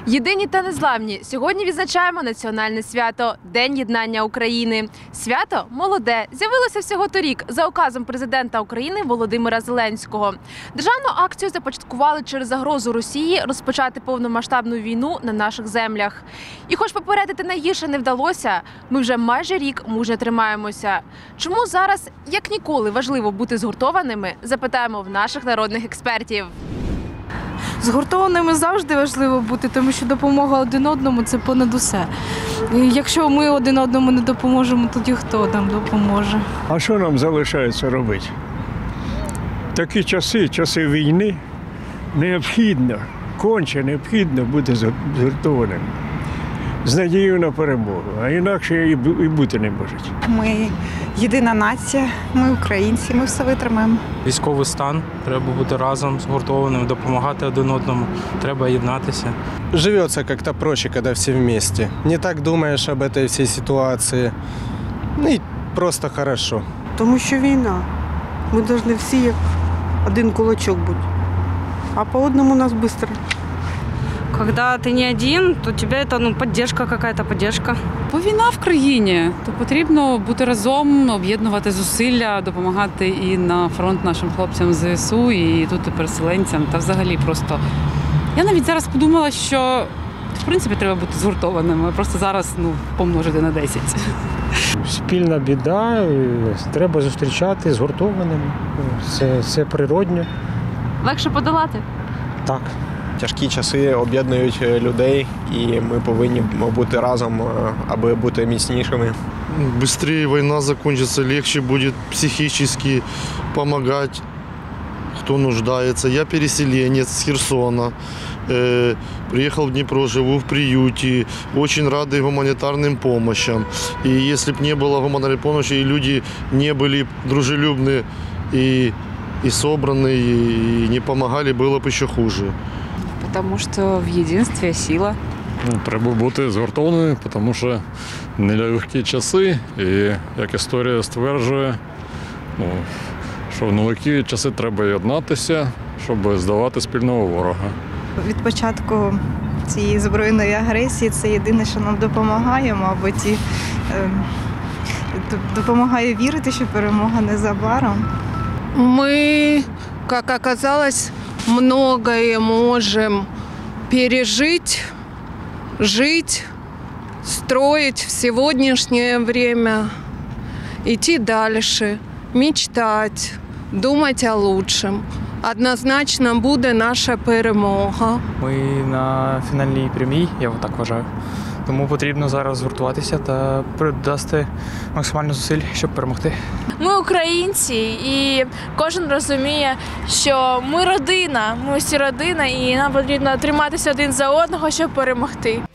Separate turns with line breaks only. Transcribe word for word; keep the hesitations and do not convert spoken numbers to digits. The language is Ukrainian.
Єдині та незламні. Сьогодні відзначаємо національне свято – День єднання України. Свято молоде. З'явилося всього торік за указом президента України Володимира Зеленського. Державну акцію започаткували через загрозу Росії розпочати повномасштабну війну на наших землях. І хоч попередити найгірше не вдалося, ми вже майже рік мужньо тримаємося. Чому зараз, як ніколи, важливо бути згуртованими, запитаємо в наших народних експертів.
Згуртованими завжди важливо бути, тому що допомога один одному – це понад усе. І якщо ми один одному не допоможемо, тоді хто нам допоможе?
А що нам залишається робити? Такі часи, часи війни, необхідно, конче необхідно бути згуртованим. З надією на перемогу, а інакше і бути не може.
Ми єдина нація, ми українці, ми все витримаємо.
Військовий стан, треба бути разом, згуртованим, допомагати один одному, треба єднатися.
Живеться як-то проще, коли всі вместе. Не так думаєш об этой всій ситуації. Ну і просто хорошо.
Тому що війна. Ми повинні всі як один кулачок бути. А по одному нас швидко.
Когда ты не один, то у тебя это ну, поддержка какая-то, поддержка.
Бо війна в країні, то потрібно бути разом, об'єднувати зусилля, допомагати і на фронт нашим хлопцям з ЗСУ, і тут і переселенцям, та взагалі просто. Я навіть зараз подумала, що в принципі треба бути згуртованими, просто зараз ну, помножити на десять.
Спільна біда, треба зустрічати згуртованими, це, це природньо.
Легше подолати?
Так.
Тяжкі часи об'єднують людей, і ми повинні бути разом, аби бути міцнішими.
Быстрее война закончится, легче будет психически помогать, кто нуждается. Я переселенец с Херсона, э, приехал в Днепро, живу в приюте, очень рады гуманитарным помощям. И если бы не было гуманитарной помощи, и люди не были дружелюбны и, и собраны, и не помогали, было бы еще хуже.
Тому що в єдинстві сила.
Ну, треба бути згуртованими, тому що нелегкі часи, і як історія стверджує, ну, що в нелегкі часи треба єднатися, щоб здолати спільного ворога.
Від початку цієї збройної агресії це єдине, що нам допомагає, мабуть, і е, допомагає вірити, що перемога незабаром.
Ми, як оказалось, многое можем пережить, жить, строить в сегодняшнее время, идти дальше, мечтать, думать о лучшем. Однозначно буде наша перемога.
Ми на фінальній прямій, я так вважаю. Тому потрібно зараз згуртуватися та придасти максимально зусиль, щоб перемогти.
Ми українці, і кожен розуміє, що ми родина, ми всі родина, і нам потрібно триматися один за одного, щоб перемогти.